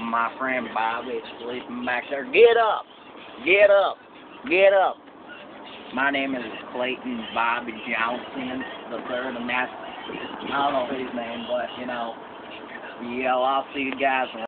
my friend Bobby sleeping back there. Get up! Get up! Get up! My name is Clayton Bobby Johnson the third, and that's, I don't know his name, but, you know, I'll see you guys